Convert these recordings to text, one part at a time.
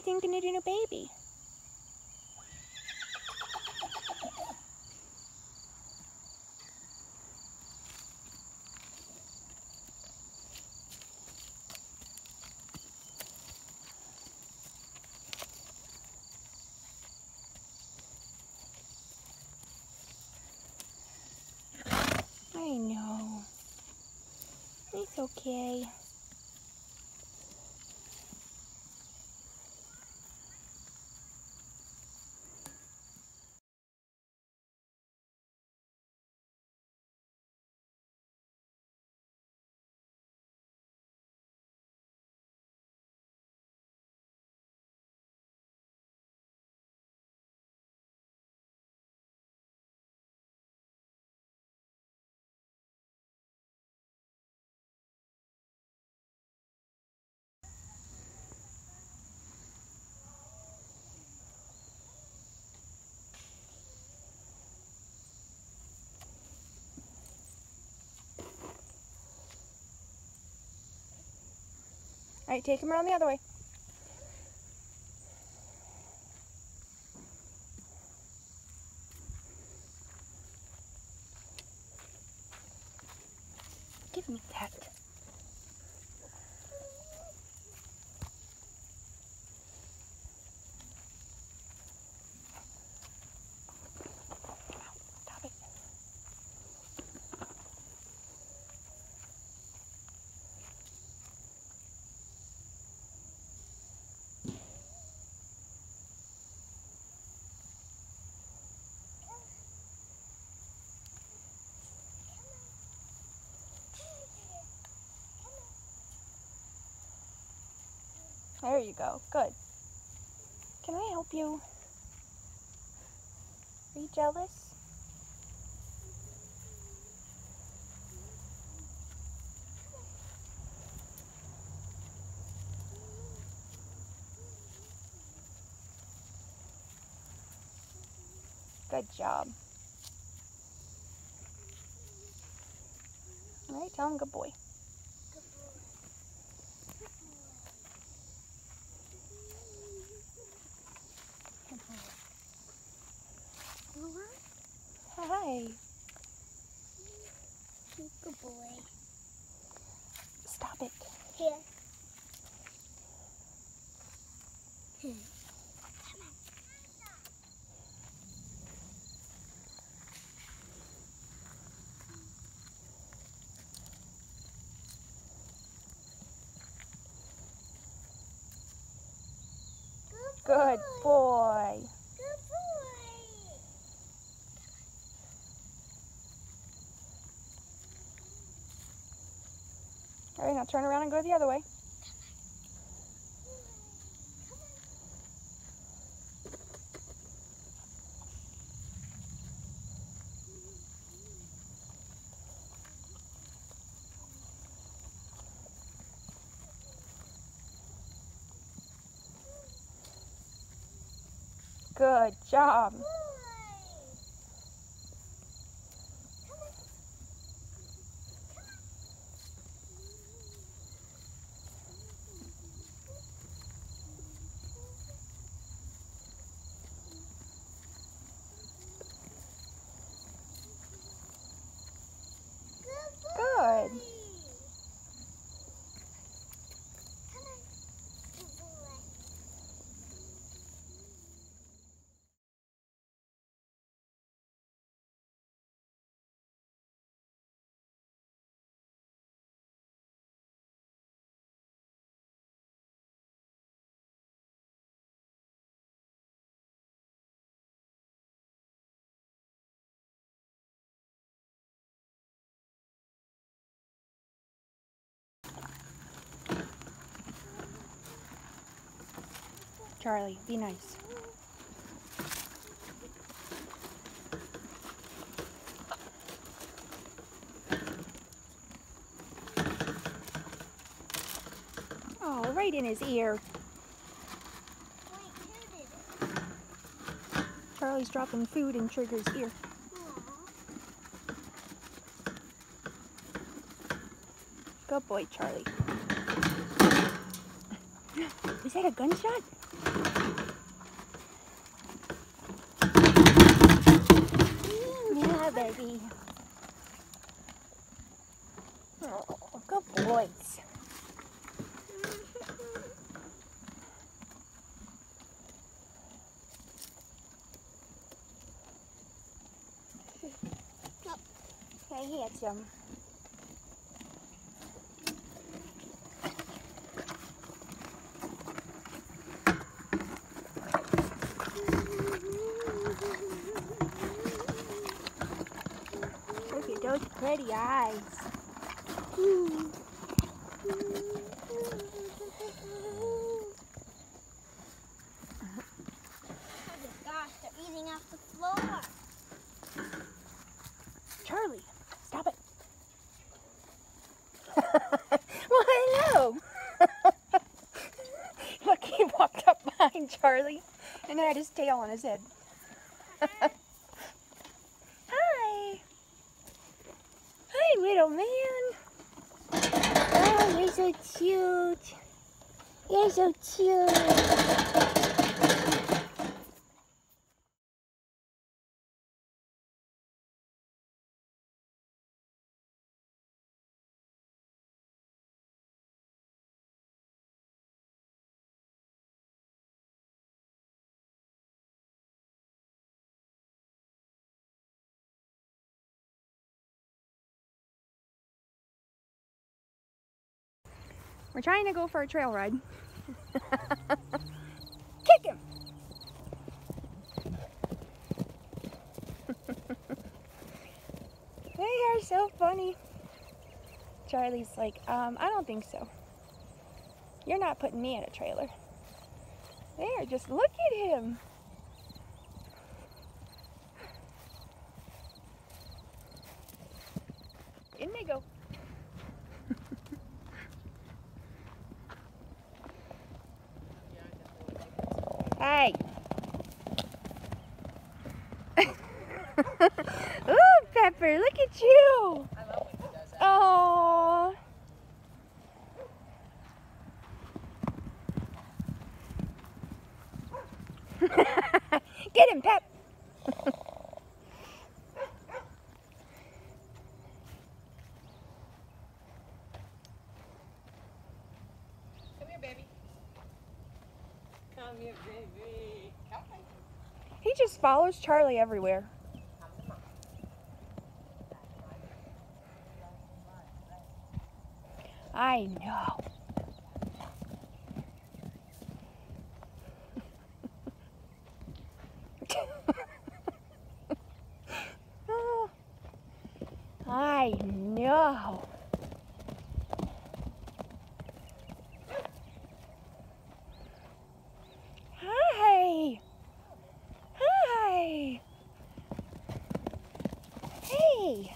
thinking of a new baby? I know. It's okay. All right, take him around the other way. Give me that. Stop it. There you go. Good. Can I help you? Are you jealous? Good job. All right, tell him good boy. Hi. Good boy. Stop it. Here. Good boy. Good boy. All right, now turn around and go the other way. Good job. Good. Charlie, be nice. Oh, right in his ear. Charlie's dropping food in Trigger's ear. Good boy, Charlie. Is that a gunshot? Hey, handsome. Look at those pretty eyes. Oh my gosh, they're eating off the floor. Charlie, stop it. Well, hello. Look, he walked up behind Charlie and had his tail on his head. Hi. Hi, little man. Oh, you're so cute. You're so cute. We're trying to go for a trail ride. Kick him! They are so funny. Charlie's like, I don't think so. You're not putting me in a trailer. There, just look at him. In they go. Hey. Ooh, Pepper, look at you. I love when he does that. Oh. Get him, Pep. Come here, baby. Come here, baby. Come on. He just follows Charlie everywhere. I know. Oh, I know. Hi. Hi. Hey.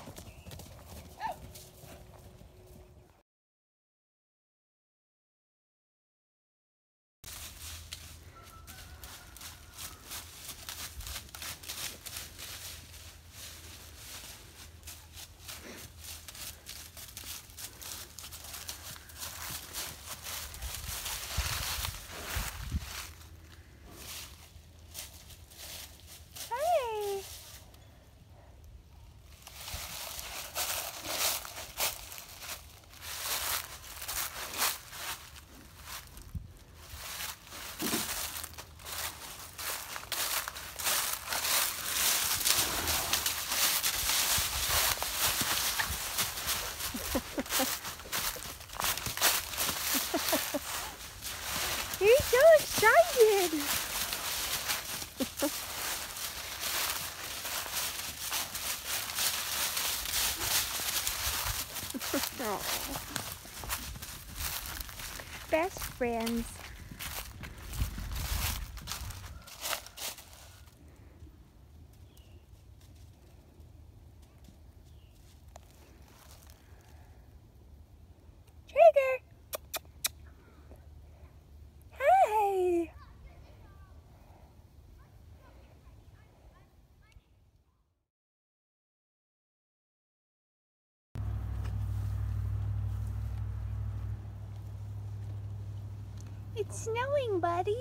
Hi. He's so excited. Aw. Best friends. Trigger. Hi. It's snowing, buddy.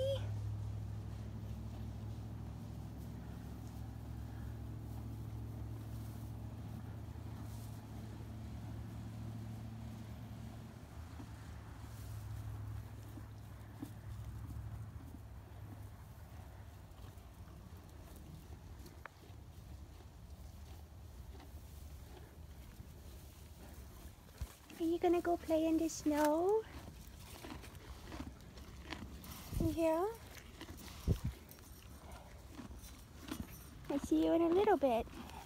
gonna go play in the snow? Yeah? I'll see you in a little bit.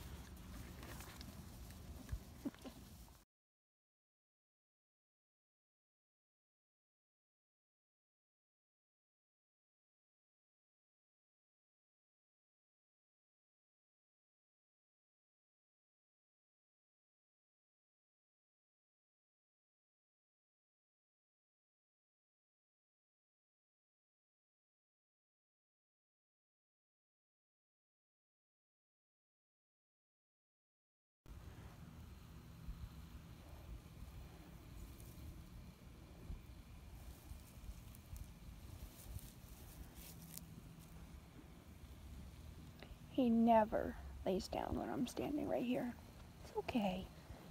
He never lays down when I'm standing right here. It's okay.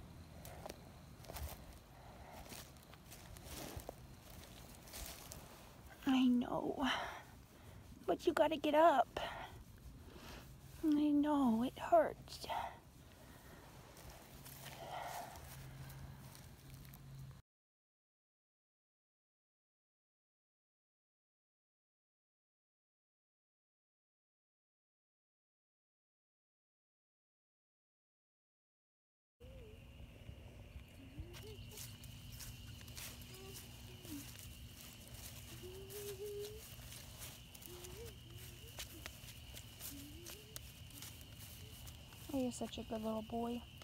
I know. But you gotta get up. I know, it hurts. Oh, you're such a good little boy.